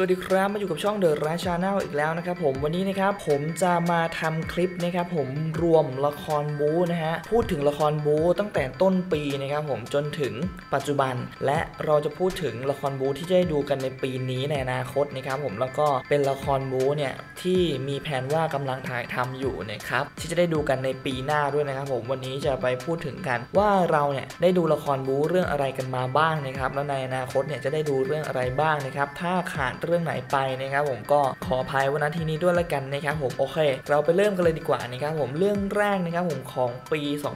สวัสดีครับมาอยู่กับช่อง The Rat Channel อีกแล้วนะครับผมวันนี้นะครับผมจะมาทำคลิปนะครับผมรวมละครบู๊นะฮะพูดถึงละครบู๊ตั้งแต่ต้นปีนะครับผมจนถึงปัจจุบันและเราจะพูดถึงละครบู๊ที่จะได้ดูกันในปีนี้ในอนาคตนะครับผมแล้วก็เป็นละครบู๊เนี่ยที่มีแผนว่ากำลังถ่ายทำอยู่นะครับที่จะได้ดูกันในปีหน้าด้วยนะครับผมวันนี้จะไปพูดถึงกันว่าเราเนี่ยได้ดูละครบู๊เรื่องอะไรกันมาบ้างนะครับแล้วในอนาคตเนี่ยจะได้ดูเรื่องอะไรบ้างนะครับถ้าขาดเรื่องไหนไปนะครับผมก็ขออภัยวันนาทีนี้ด้วยละกันนะครับผมโอเคเราไปเริ่มกันเลยดีกว่านะครับผมเรื่องแรกนะครับผมของปี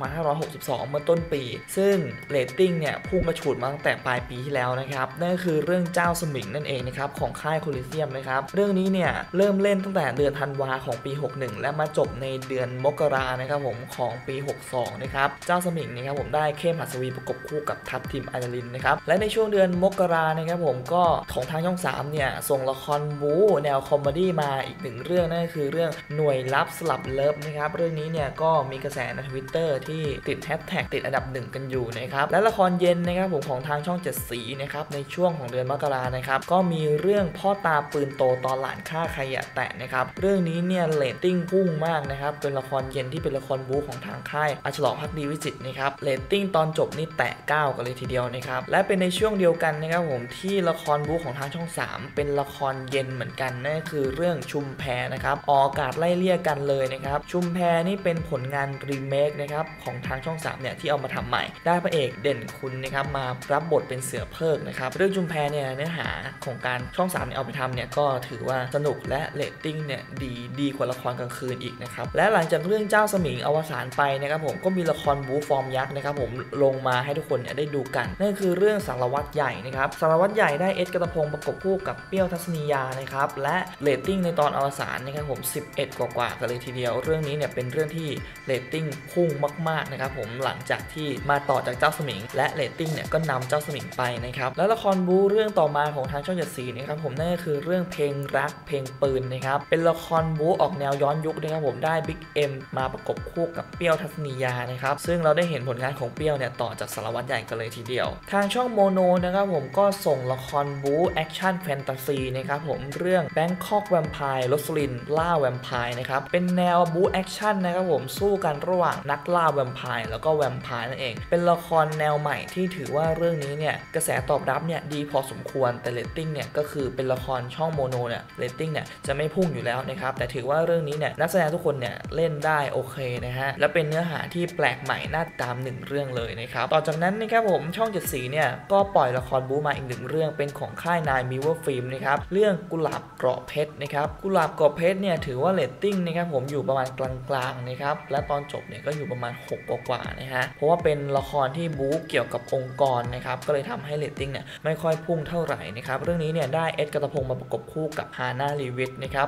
2562 เมื่อต้นปีซึ่งเรตติ้งเนี่ยพุ่งกระฉูดมาตั้งแต่ปลายปีที่แล้วนะครับนั่นก็คือเรื่องเจ้าสมิงนั่นเองนะครับของค่ายโคลิเซียมนะครับเรื่องนี้เนี่ยเริ่มเล่นตั้งแต่เดือนธันวาของปี 61 และมาจบในเดือนมกรานะครับผมของปี 62 นะครับเจ้าสมิงนะครับผมได้เข้มหัสวีประกบคู่กับทัพทิมอัญญลินนะครับและในช่วงเดือนมกรานะครับผมก็ของทางช่อง 3 เนี่ยส่งละครบู๊แนวคอมเมดี้มาอีกหนึ่งเรื่องนั่นก็คือเรื่องหน่วยลับสลับเลิฟนะครับเรื่องนี้เนี่ยก็มีกระแสใน Twitter ที่ติดแฮชแท็กติดอันดับ1กันอยู่นะครับและละครเย็นนะครับผมของทางช่อง7สีนะครับในช่วงของเดือนมกรานะครับก็มีเรื่องพ่อตาปืนโตตอนหลานฆ่าใครอย่าแตะนะครับเรื่องนี้เนี่ยเรตติ้งพุ่งมากนะครับเป็นละครเย็นที่เป็นละครบู๊ของทางค่ายอัชรภักดีวิจิตรนะครับเรตติ้งตอนจบนี่แตะ9กันเลยทีเดียวนะครับและเป็นในช่วงเดียวกันนะครับผมที่ละครบู๊ของทางช่อง 3เป็นละครเย็นเหมือนกันนั่นคือเรื่องชุมแพนะครับออกอากาศไล่เลี่ยกันเลยนะครับชุมแพนี่เป็นผลงานรีเมคนะครับของทางช่อง 3เนี่ยที่เอามาทำใหม่ได้พระเอกเด่นคุณนะครับมารับบทเป็นเสือเพิกนะครับเรื่องชุมแพเนี่ยเนื้อหาของการช่อง 3เนี่ยเอาไปทำเนี่ยก็ถือว่าสนุกและเรตติ้งเนี่ยดีกว่าละครกลางคืนอีกนะครับและหลังจากเรื่องเจ้าสมิงอวสานไปนะครับผมก็มีละครบู๊ฟอร์มยักษ์นะครับผมลงมาให้ทุกคนเนี่ยได้ดูกันนั่นคือเรื่องสารวัตรใหญ่นะครับสารวัตรใหญ่ได้เอสกระพงประกบคู่กับเปรี้ยวทัศนียานะครับและเรตติ้งในตอนอวสานนะครับผม11กว่ากันเลยทีเดียวเรื่องนี้เนี่ยเป็นเรื่องที่เรตติ้งพุ่งมากๆนะครับผมหลังจากที่มาต่อจากเจ้าสมิงและเรตติ้งเนี่ยก็นำเจ้าสมิงไปนะครับแล้วละครบู๊เรื่องต่อมาของทางช่อง7สีนะครับผมนั่นก็คือเรื่องเพลงรักเพลงปืนนะครับเป็นละครบู๊ออกแนวย้อนยุคนะครับผมได้บิ๊กเอ็มมาประกบคู่กับเปรี้ยวทัศนียานะครับซึ่งเราได้เห็นผลงานของเปรี้ยวเนี่ยต่อจากสารวัตรใหญ่กันเลยทีเดียวทางช่องโมโนนะครับผมก็ส่งละครบู๊แอคชั่นแฟนตาซีนะครับผมเรื่องแบงคอกแวมไพร์โรสลินล่าแวมไพร์นะครับเป็นแนวบู๊แอคชั่นนะครับผมสู้กันระหว่างนักล่าแวมไพร์แล้วก็แวมไพร์นั่นเองเป็นละครแนวใหม่ที่ถือว่าเรื่องนี้เนี่ยกระแสตอบรับเนี่ยดีพอสมควรแต่เรตติ้งเนี่ยก็คือเป็นละครช่องโมโนเนี่ยเรตติ้งเนี่ยจะไม่พุ่งอยู่แล้วนะครับแต่ถือว่าเรื่องนี้เนี่ยนักแสดงทุกคนเนี่ยเล่นได้โอเคนะฮะและเป็นเนื้อหาที่แปลกใหม่น่าตาม1เรื่องเลยนะครับต่อจากนั้นนะครับผมช่อง7สีเนี่ยก็ปล่อยละครบู๊มาอีก1เรื่องเป็นของค่ายนายมิวเวอร์ฟิล์มนะครับเรื่องกุหลาบเกราะเพชรนะครับกุหลาบเกราะเพชรเนี่ยถือว่าเรตติ้งนะครับผมอยู่ประมาณกลางๆนะครับและตอนจบเนี่ยก็อยู่ประมาณ6กว่านะฮะเพราะว่าเป็นละครที่บู๊เกี่ยวกับองค์กรนะครับก็เลยทำให้เรตติ้งเนี่ยไม่ค่อยพุ่งเท่าไหร่นะครับเรื่องนี้เนี่ยได้เอ็ดกระพงมาประกบคู่กับฮาน่าลีวิทนะครับ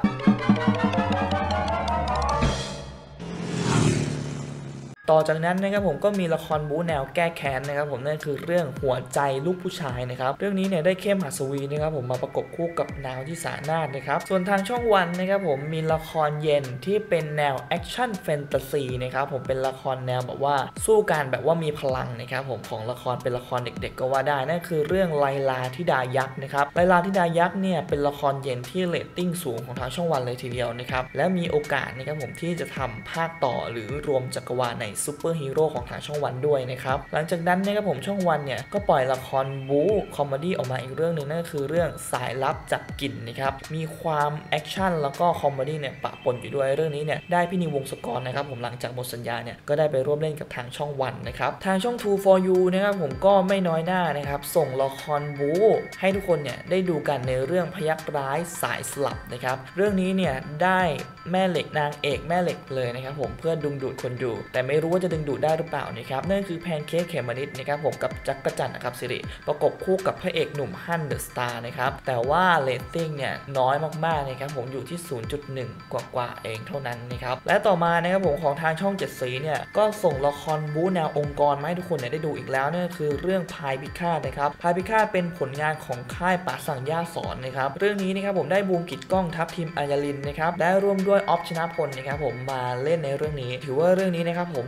ต่อจากนั้นนะครับผมก็มีละครบู๊แนวแก้แค้นนะครับผมนั่นคือเรื่องหัวใจลูกผู้ชายนะครับเรื่องนี้เนี่ยได้เข้มหัสวีนะครับผมมาประกบคู่กับนาวที่สานาถนะครับส่วนทางช่องวันนะครับผมมีละครเย็นที่เป็นแนวแอคชั่นแฟนตาซีนะครับผมเป็นละครแนวแบบว่าสู้กันแบบว่ามีพลังนะครับผมของละครเป็นละครเด็กๆก็ว่าได้นั่นคือเรื่องไลลาธิดายักษ์นะครับไลลาธิดายักษ์เนี่ยเป็นละครเย็นที่เรตติ้งสูงของทางช่องวันเลยทีเดียวนะครับและมีโอกาสนะครับผมที่จะทำภาคต่อหรือรวมจักรวาลในซูเปอร์ฮีโร่ของทางช่องวันด้วยนะครับหลังจากนั้นนะครับผมช่องวันเนี่ยก็ปล่อยละครบู๊คอมเมดี้ออกมาอีกเรื่องหนึ่งนั่นก็คือเรื่องสายลับจับกลิ่นนะครับมีความแอคชั่นแล้วก็คอมเมดี้เนี่ยปะปนอยู่ด้วยเรื่องนี้เนี่ยได้พี่นิววงศกรนะครับผมหลังจากหมดสัญญาเนี่ยก็ได้ไปร่วมเล่นกับทางช่องวันนะครับทางช่อง True for You นะครับผมก็ไม่น้อยหน้านะครับส่งละครบู๊ให้ทุกคนเนี่ยได้ดูกันในเรื่องพยัคฆ์ร้ายสายสลับนะครับเรื่องนี้เนี่ยได้แม่เหล็กนางเอกแม่เหล็กเลยนะครับผมเพื่อดึงดูดคนดูแต่ไม่รู้ว่าจะดึงดูดได้หรือเปล่านะครับนั่นคือแพนเค้กเขมมะนิดนะครับผมกับจักรจันทร์นะครับสิริประกบคู่กับพระเอกหนุ่มฮั่นเดอะสตาร์นะครับแต่ว่าเรตติ้งเนี่ยน้อยมากๆนะครับผมอยู่ที่ 0.1 กว่าเองเท่านั้นนะครับและต่อมานะครับผมของทางช่อง7สีเนี่ยก็ส่งละครบู๊แนวองค์กรมาให้ทุกคนเนี่ยได้ดูอีกแล้วนั่นคือเรื่องพายพิฆาตนะครับพายพิฆาตเป็นผลงานของค่ายป๋าสั่งย่าสอนนะครับเรื่องนี้นะครับผมได้บูมกิจก้องทัพทีมอัญญลินนะครับได้ร่วมด้วยออฟชนะพลนะครับผมมาเล่นในเรื่องนี้ถือว่าเรื่องนี้นะครับผม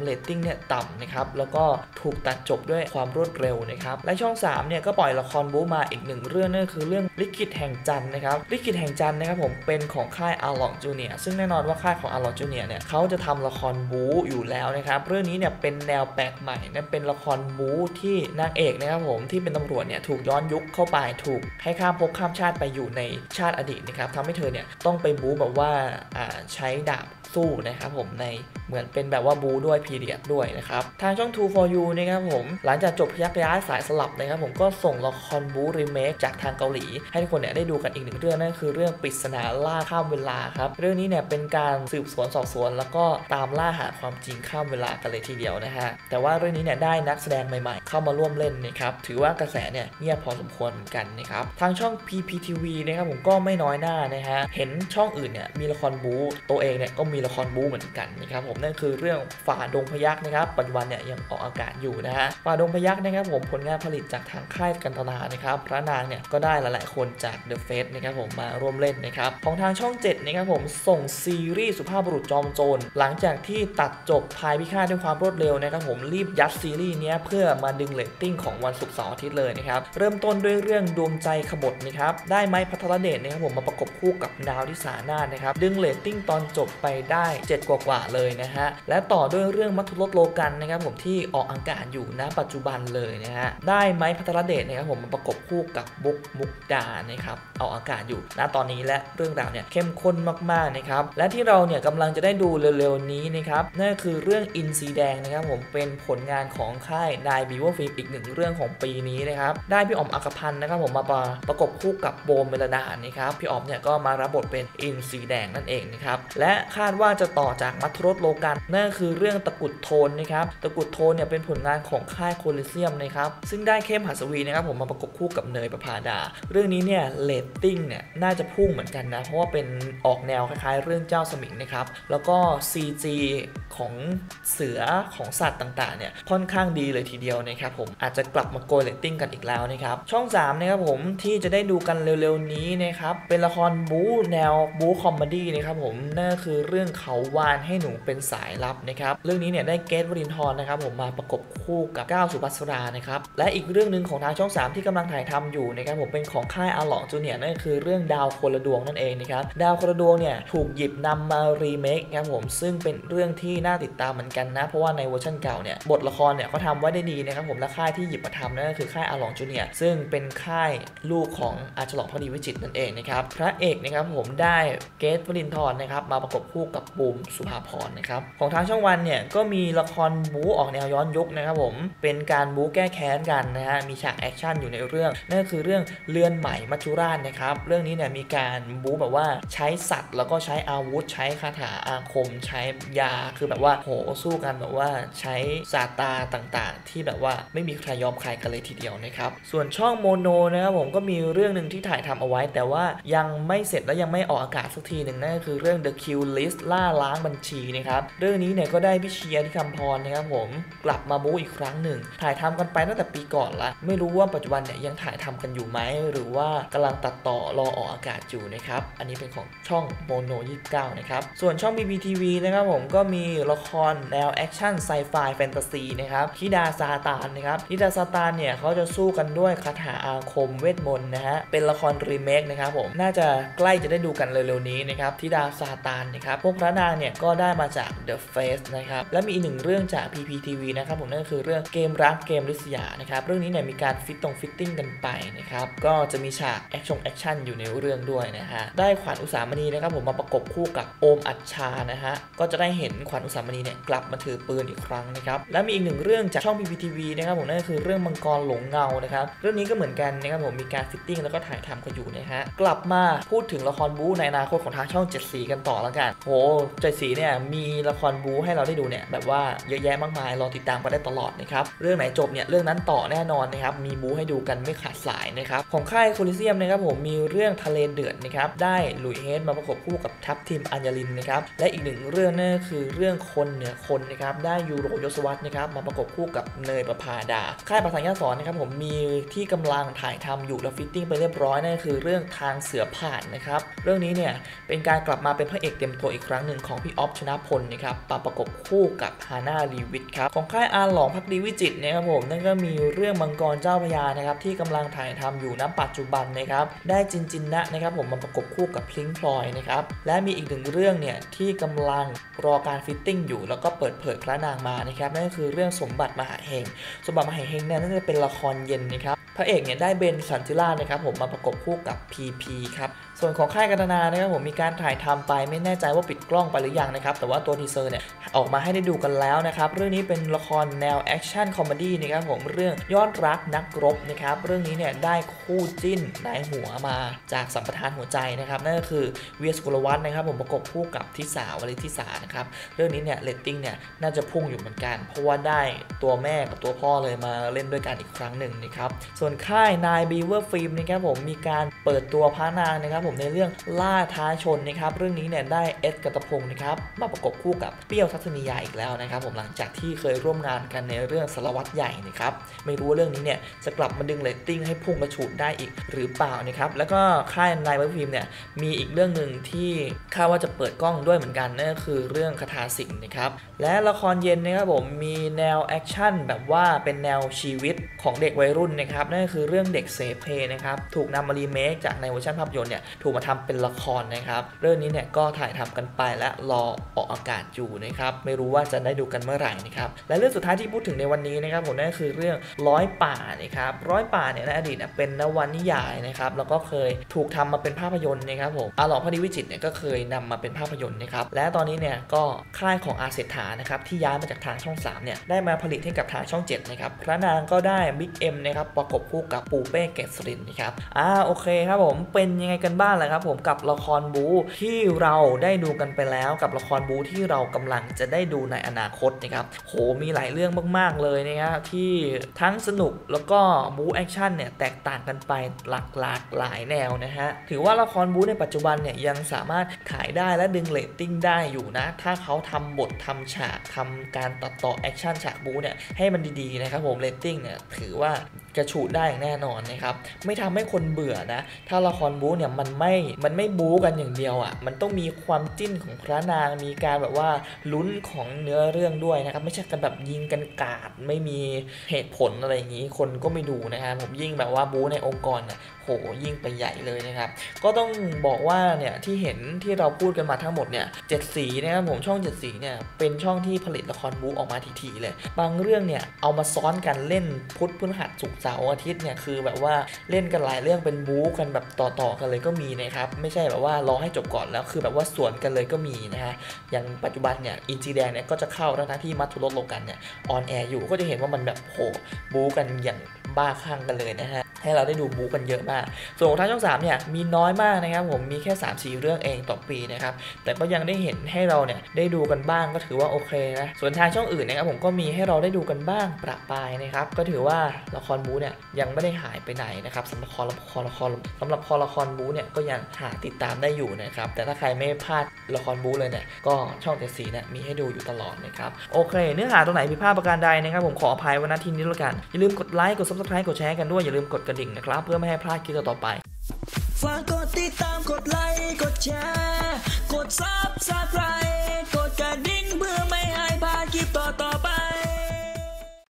เรตติ้งเนี่ยต่ำนะครับแล้วก็ถูกตัดจบด้วยความรวดเร็วนะครับและช่อง3เนี่ยก็ปล่อยละครบู๊มาอีก1เรื่องนั่นคือเรื่องลิขิตแห่งจันทร์นะครับลิขิตแห่งจันทร์นะครับผมเป็นของค่ายอาร์ล็อกจูเนียร์ซึ่งแน่นอนว่าค่ายของอาร์ล็อกจูเนียร์เนี่ยเขาจะทำละครบู๊อยู่แล้วนะครับเรื่องนี้เนี่ยเป็นแนวแปลกใหม่นะเป็นละครบู๊ที่นางเอกนะครับผมที่เป็นตำรวจเนี่ยถูกย้อนยุคเข้าไปถูกให้ข้ามภพข้ามชาติไปอยู่ในชาติอดีตนะครับทำให้เธอเนี่ยต้องไปบู๊แบบว่าใช้ดาบสู้นะครับผมในเหมือนเป็นแบบว่าบูด้วยพีเรียดด้วยนะครับทางช่อง True for You นะครับผมหลังจากจบพยักย้ายสายสลับนะครับผมก็ส่งละครบูรีเมคจากทางเกาหลีให้ทุกคนเนี่ยได้ดูกันอีก1เรื่องนั่นคือเรื่องปริศนาล่าข้ามเวลาครับเรื่องนี้เนี่ยเป็นการสืบสวนสอบสวนแล้วก็ตามล่าหาความจริงข้ามเวลากันเลยทีเดียวนะฮะแต่ว่าเรื่องนี้เนี่ยได้นักแสดงใหม่ๆเข้ามาร่วมเล่นนะครับถือว่ากระแสเนี่ยเงียบพอสมควรเหมือนกันนะครับทางช่อง PPTV นะครับผมก็ไม่น้อยหน้านะฮะเห็นช่องอื่นเนี่ยมีละครบูตัวเองเนี่ยก็มีละครบูเหมือนกันนะครับผมนั่นคือเรื่องฝ่าดงพยัคฆ์นะครับปัจจุบันเนี่ยยังออกอากาศอยู่นะฮะฝ่าดงพยัคฆ์นะครับผมผลงานผลิตจากทางค่ายกันตนานะครับพระนางเนี่ยก็ได้หลายๆคนจาก The Face นะครับผมมาร่วมเล่นนะครับของทางช่อง7นะครับผมส่งซีรีส์สุภาพบุรุษจอมโจรหลังจากที่ตัดจบพายพิฆาตด้วยความรวดเร็วนะครับผมรีบยัดซีรีส์นี้เพื่อมาดึงเรตติ้งของวันศุกร์เสาร์อาทิตย์เลยนะครับเริ่มต้นด้วยเรื่องดวงใจขบถนะครับได้ไม้พัทรเดชนะครับผมมาประกบคู่กับดาวทิสานาถนะครับดึงเรตติ้งตอนจบไปได้7กว่าเลยนะฮะและต่อด้วยเรื่องมัทุรสโลกันนะครับผมที่ออกอากาศอยู่ณปัจจุบันเลยนะฮะได้ไม้พัทรเดชนะครับผมมาประกบคู่กับบุ๊กมุกดานะครับออกอากาศอยู่ณตอนนี้และเรื่องราวเนี่ยเข้มข้นมากๆนะครับและที่เราเนี่ยกำลังจะได้ดูเร็วๆนี้นะครับนั่นคือเรื่องอินซีแดงนะครับผมเป็นผลงานของค่ายนายบีวอฟิล์มอีก1เรื่องของปีนี้นะครับได้พี่อ๋อมอัครพันธ์นะครับผมมาประกบคู่กับโบเมลดานะครับพี่อ๋อมเนี่ยก็มารับบทเป็นอินซีแดงนั่นเองนะครับและคาดว่าจะต่อจากมัทุรสโลกันนั่นคือเรื่องตะกุดโทนนะครับตะกุดโทนเนี่ยเป็นผลงานของค่ายโคลิเซียมนะครับซึ่งได้เข้มหัสวีนะครับผมมาประกบคู่กับเนยประภาดาเรื่องนี้เนี่ยเรตติ้งเนี่ยน่าจะพุ่งเหมือนกันนะเพราะว่าเป็นออกแนวคล้ายๆเรื่องเจ้าสมิงนะครับแล้วก็ CG ของเสือของสัตว์ต่างๆเนี่ยค่อนข้างดีเลยทีเดียวนะครับผมอาจจะกลับมาโกยเรตติ้งกันอีกแล้วนะครับช่อง3นะครับผมที่จะได้ดูกันเร็วๆนี้นะครับเป็นละครบู๊แนวบู๊คอมเมดี้นะครับผมนั่นคือเรื่องเขาวานให้หนูเป็นสายลับนะครับเรื่องนี้เนี่ยได้เกรท วรินทร์นะครับผมมาประกบคู่กับก้าวสุภัสรานะครับและอีกเรื่องหนึ่งของทางช่อง3ที่กำลังถ่ายทำอยู่นะครับผมเป็นของค่ายอาร์ล็อกจูเนียร์นั่นคือเรื่องดาวคนละดวงนั่นเองนะครับดาวคนละดวงเนี่ยถูกหยิบนำมารีเมคครับผมซึ่งเป็นเรื่องที่น่าติดตามเหมือนกันนะเพราะว่าในเวอร์ชันเก่าเนี่ยบทละครเนี่ยเขาทำไว้ได้ดีนะครับผมและค่ายที่หยิบมาทำนั่นก็คือค่ายอาร์ล็อกจูเนียร์ซึ่งเป็นค่ายลูกของอาร์ฉลองพอดีวิจิตรนั่นเองนะครับพระเอกนะครับผมได้เกรท วรินทร์นะครับมาประกบคู่กับบูมสุภาพรนะครับของทางช่องวันเนี่ยก็มีละครบู๊ออกแนวย้อนยุคนะครับผมเป็นการบู๊แก้แค้นกันนะฮะมีฉากแอคชั่นอยู่ในเรื่องนั่นก็คือเรื่องเรือนไหมมัจจุราชนะครับเรื่องนี้เนี่ยมีการบู๊แบบว่าใช้สัตว์แล้วก็ใช้อาวุธใช้คาถาอาคมใช้ยาคือแบบว่าโหสู้กันแบบว่าใช้ศาสตราต่างๆที่แบบว่าไม่มีใครยอมใครกันเลยทีเดียวนะครับส่วนช่องโมโนนะครับผมก็มีเรื่องหนึ่งที่ถ่ายทำเอาไว้แต่ว่ายังไม่เสร็จและยังไม่ออกอากาศสักทีหนึ่งนั่นก็คือเรื่อง The Kill List ล่าล้างบัญชีนะครับเรื่องนี้เนี่ยก็ได้พี่เชียร์ที่คำพรนะครับผมกลับมาบู๊อีกครั้งหนึ่งถ่ายทำกันไปตั้งแต่ปีก่อนละไม่รู้ว่าปัจจุบันเนี่ยยังถ่ายทำกันอยู่ไหมหรือว่ากำลังตัดต่อรอออกอากาศอยู่นะครับอันนี้เป็นของช่องโมโน29นะครับส่วนช่อง BBTV นะครับผมก็มีละครแนวแอคชั่นไซไฟแฟนตาซีนะครับธิดาซาตานนะครับธิดาซาตานเนี่ยเขาจะสู้กันด้วยคาถาอาคมเวทมนต์นะฮะเป็นละครรีเมคนะครับผมน่าจะใกล้จะได้ดูกันเร็วๆนี้นะครับธิดาซาตานนะครับพวกพระนางเนี่ยก็ได้มาจาก The Face นะครับและมีอีก1เรื่องจาก PPTV นะครับผมนั่นก็คือเรื่องเกมรักเกมริษยานะครับเรื่องนี้เนี่ยมีการฟิตติ้งกันไปนะครับก็จะมีฉากแอคชั่นอยู่ในเรื่องด้วยนะฮะได้ขวัญอุสามณีนะครับผมมาประกบคู่กับโอมอัชชานะฮะก็จะได้เห็นขวัญอุสามณีเนี่ยกลับมาถือปืนอีกครั้งนะครับและมีอีก1เรื่องจากช่อง PPTV นะครับผมนั่นก็คือเรื่องมังกรหลงเงานะครับเรื่องนี้ก็เหมือนกันนะครับผมมีการฟิตติ้งแล้วก็ถ่ายทำกันอยู่นะฮะกลับมาพูดถึงละครบู๊ในอนาคตของทางช่อง7สีกันต่อแล้วกันโห7สีเนี่ยมีละครบู๊ให้เราได้ดูเนี่ยแบบว่าเยอะแยะมากมายรอติดตามกันได้ตลอดนะครับเรื่องไหนจบเนี่ยเรื่องนั้นต่อแน่นอนนะครับมีบู๊ให้ดูกันไม่ขาดสายนะครับของค่ายโคลิเซียมนะครับผมมีเรื่องทะเลเดือดนะครับได้หลุยเฮดมาประกบคู่กับทัพทีมอัญญลินนะครับและอีก1เรื่องนั่นคือเรื่องคนเหนือคนนะครับได้ยูโรยศวรรษนะครับมาประกบคู่กับเนยประภาดาค่ายประสานยศรนะครับผมมีที่กำลังถ่ายทำอยู่และฟิตติ้งไปเรียบร้อยนั่นคือเรื่องทางเสือผ่านนะครับเรื่องนี้เนี่ยเป็นการกลับมาเป็นพระเอกเต็มตัวอีกครั้งหนึ่งของพี่อ๊อฟชนะพลนะครับมาประกบคู่กับฮาน่าลีวิทครับของค่ายอาหลองภักดีวิจิตรนะครับผมนั่นก็มีเรื่องมังกรเจ้าพญานะครับที่กำลังถ่ายทำอยู่ณปัจจุบันนะครับได้จินนะนะครับผมมาประกบคู่กับพลิงพลอยนะครับและมีอีกหนึ่งเรื่องเนี่ยที่กำลังรอการฟิตติ้งอยู่แล้วก็เปิดเผยพระนางมานะครับนั่นก็คือเรื่องสมบัติมหาเฮงสมบัติมหาเฮงเนี่ยน่าจะเป็นละครเย็นนะครับพระเอกเนี่ยได้เบนสันติราชนะครับผมมาประกบคู่กับ PP ครับส่วนของค่ายกันนานะครับผมมีการถ่ายทำไปไม่แน่ใจว่าปิดกล้องไปหรือยังนะครับแต่ว่าตัวทีเซอร์เนี่ยออกมาให้ได้ดูกันแล้วนะครับเรื่องนี้เป็นละครแนวแอคชั่นคอมเมดี้นะครับผมเรื่องยอดรักนักรบนะครับเรื่องนี้เนี่ยได้คู่จิ้นนายหัวมาจากสัมปทานหัวใจนะครับนั่นก็คือเวียสุกลวัฒน์นะครับผมประกบคู่กับทิสาวริธิสานะครับเรื่องนี้เนี่ยเรตติ้งเนี่ยน่าจะพุ่งอยู่เหมือนกันเพราะว่าได้ตัวแม่กับตัวพ่อเลยมาเล่นด้วยกันอีกครั้งหนึ่งนะครับส่วนค่ายนายบีเวอร์ฟิล์มนะครับผมมีการเปิดตัวพระนางนะครับผมในเรื่องล่าท้าชนนะครับเรื่องนี้เนี่ยได้เอสกัตพงศ์นะครับมาประกบคู่กับเปรี้ยวทัศนียาอีกแล้วนะครับผมหลังจากที่เคยร่วมงานกันในเรื่องสารวัตรใหญ่นะครับไม่รู้เรื่องนี้เนี่ยจะกลับมาดึงเรตติ้งให้พุ่งกระฉูดได้อีกหรือเปล่านะครับแล้วก็ค่ายนายบีเวอร์ฟิล์มเนี่ยมีอีกเรื่องหนึ่งที่คาดว่าจะเปิดกล้องด้วยเหมือนกันนั่นก็คือเรื่องคาถาสิงห์นะครับและละครเย็นนะครับผมมีแนวแอคชั่นแบบว่าเป็นแนวชีวิตของเด็กวัยรุ่นนะครับนั่นก็คือเรื่องเด็กเสเพนะครับถูกนำมารีเมคจากในเวอร์ชันภาพยนตร์เนี่ยถูกมาทำเป็นละครนะครับเรื่องนี้เนี่ยก็ถ่ายทำกันไปและรอออกอากาศอยู่นะครับไม่รู้ว่าจะได้ดูกันเมื่อไหร่นะครับและเรื่องสุดท้ายที่พูดถึงในวันนี้นะครับผมนั่นก็คือเรื่องร้อยป่านะครับร้อยป่าเนี่ยในอดีตเป็นนวนิยายนะครับแล้วก็เคยถูกทำมาเป็นภาพยนตร์นะครับผมอาหลองภักดีวิจิตรเนี่ยก็เคยนำมาเป็นภาพยนตร์นะครับและตอนนี้เนี่ยก็ค่ายของอาเศรษฐานะครับที่ย้ายมาจากทางช่อง3เนี่ยได้มาผลิตให้กับทางช่อง7นะครับพระนางก็ได้บิ๊กเอ็มนะครับประกบคู่กับปูเป้เกษรินนะครับโอเคครับผมเป็นยังไงกันบ้างล่ะครับผมกับละครบู๊ที่เราได้ดูกันไปแล้วกับละครบู๊ที่เรากำลังจะได้ดูในอนาคตนะครับโหมีหลายเรื่องมากๆเลยนะครับที่ทั้งสนุกแล้วก็บู๊แอคชั่นเนี่ยแตกต่างกันไปหลากหลายแนวนะฮะถือว่าละครบู๊ในปัจจุบันเนี่ยยังสามารถขายได้และดึงเรตติ้งได้อยู่นะถ้าเขาทำบททำฉากทำการตัดต่อแอคชั่นฉากบู๊เนี่ยให้มันดีๆนะครับผมเรตติ้งเนี่ยถือว่ากระฉูดได้อย่างแน่นอนนะครับไม่ทำให้คนเบื่อนะถ้าละครบู๊เนี่ยมันไม่บู๊กันอย่างเดียวอ่ะมันต้องมีความจิ้นของพระนางมีการแบบว่าลุ้นของเนื้อเรื่องด้วยนะครับไม่ใช่กันแบบยิงกันกาดไม่มีเหตุผลอะไรอย่างนี้คนก็ไม่ดูนะครับผมยิ่งแบบว่าบู๊ในองค์กรเนี่ยโหยิ่งไปใหญ่เลยนะครับก็ต้องบอกว่าเนี่ยที่เห็นที่เราพูดกันมาทั้งหมดเนี่ย7สีนะครับผมช่อง7สีเนี่ยเป็นช่องที่ผลิตละครบู๊ออกมาทีๆเลยบางเรื่องเนี่ยเอามาซ้อนกันเล่นพุธพฤหัสศุกร์เสาร์อาทิตย์เนี่ยคือแบบว่าเล่นกันหลายเรื่องเป็นบู๊กันแบบต่อกันเลยก็มีนะครับไม่ใช่แบบว่ารอให้จบก่อนแล้วคือแบบว่าสวนกันเลยก็มีนะฮะอย่างปัจจุบันเนี่ยอินจีแดงเนี่ยก็จะเข้าทั้งที่มัทธุรสโลกันเนี่ยออนแอร์อยู่ก็จะเห็นว่ามันแบบโหบู๊กันอย่างบ้าคลั่งกันเลยนะฮะให้เราได้ดูบู๊กันเยอะมากส่วนของทางช่อง3เนี่ยมีน้อยมากนะครับผมมีแค่ 3-4 เรื่องเองต่อปีนะครับแต่ก็ยังได้เห็นให้เราเนี่ยได้ดูกันบ้างก็ถือว่าโอเคนะส่วนทางช่องอื่นนะครับผมก็มีให้เราได้ดูกันบ้างประปรายนะครับก็ถือว่าละครบู๊เนี่ยยังไม่ได้หายไปไหนนะครับสำหรับละครบู๊เนี่ยก็ยังหาติดตามได้อยู่นะครับแต่ถ้าใครไม่พลาดละครบู๊เลยเนี่ยก็ช่อง7สีเนี่ยมีให้ดูอยู่ตลอดนะครับโอเคเนื้อหาตรงไหนผิดพลาดประการใดนะครับผมขออภัยวันทีนี้แล้วกันอย่าลืมกดไลค์กด Subscribe กดแชร์กันด้วยอย่าลืมกดกระดิ่งนะครับเพื่อไม่ให้พลาดคลิปต่อไปฝากกดติดตามกดไลค์กดแชร์กด Subscribe กดกระดิ่งเพื่อไม่ให้พลาดคลิปต่อ